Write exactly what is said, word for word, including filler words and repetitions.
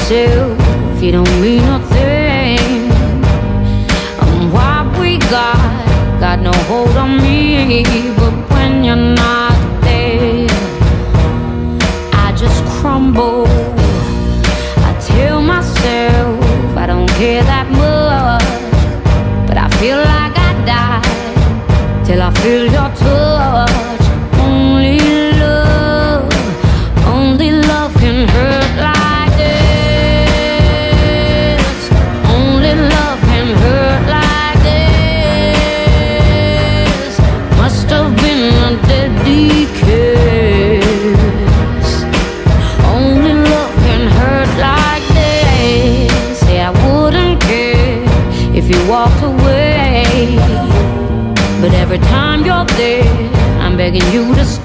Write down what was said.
yourself, you don't mean nothing. And what we got, got no hold on me. But when you're not there, I just crumble. I tell myself I don't care that much, but I feel like I die till I feel your touch. Only love, only love can hurt like this. Only love can hurt like this. Must have been a deadly kiss. Only love can hurt like this. Say I wouldn't care if you walked away, but every time you're there, I'm begging you to stay.